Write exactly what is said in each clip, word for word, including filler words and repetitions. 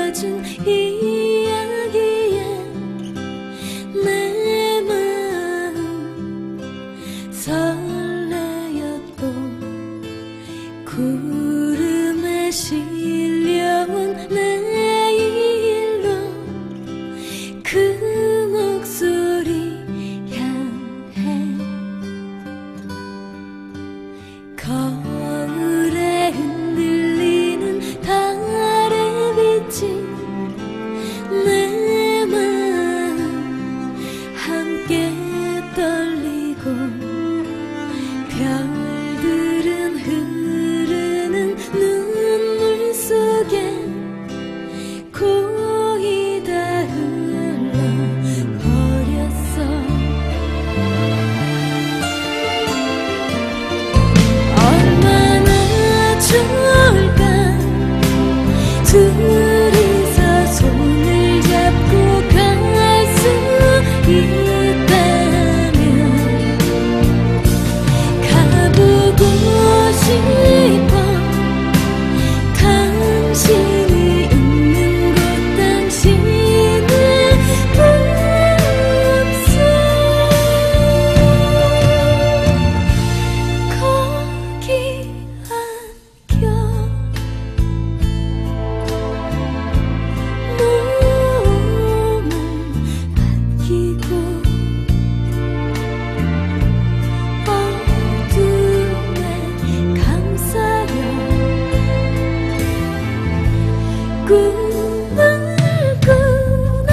젖은 이야기에 내 마음 설레었고 구름에 실려온 내일로 그 목소리 향해 거울에 흔들리는 달의 빛이 내 마음 함께 떨리고 별들은 흐르는 눈물 속에 고이 다 흘러버렸어. 얼마나 좋을까 둘이서 손을 잡고 갈 수 있다면 가보고 싶어. 당신이 있는 곳 당신의 품속 거기 안겨 몸을 맡기고 어둠에 감싸여 꿈을 꾸네.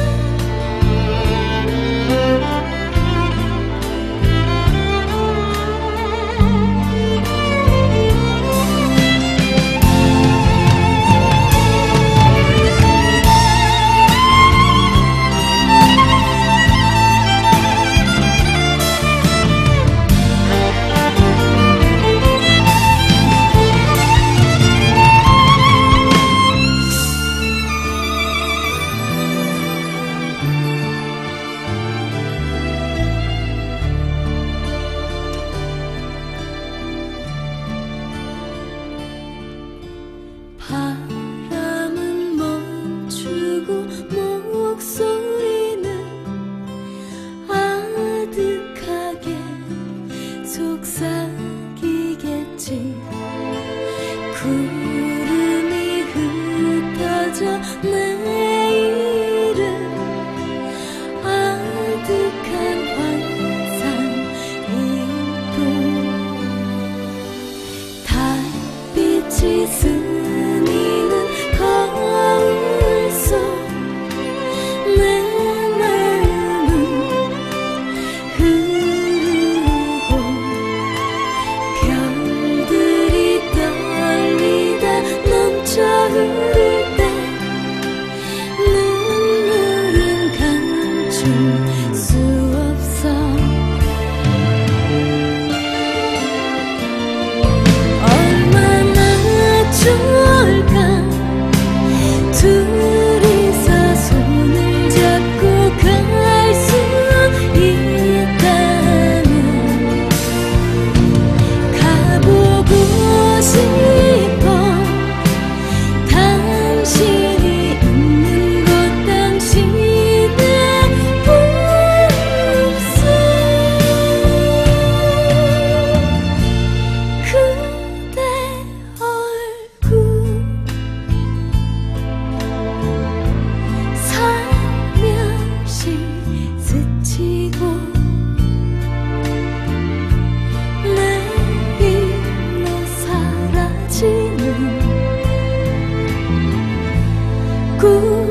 바람은 멈추고 목소리는 아득하게 속삭이겠지. 구름이 흩어져 내일은 아득한 환상이고 달빛이 스미는 거울 속 내 마음은 흐르고 별들이 떨리다 넘쳐 흐를 때 눈물은 감출 수 없어. 얼마나 좋을까 둘이서 손을 잡고 갈 수 있다면 가보고 싶어. 당신이 있는 곳 당신의 품속 그대 얼굴 살며시 스치고 내일로 사라지는 꿈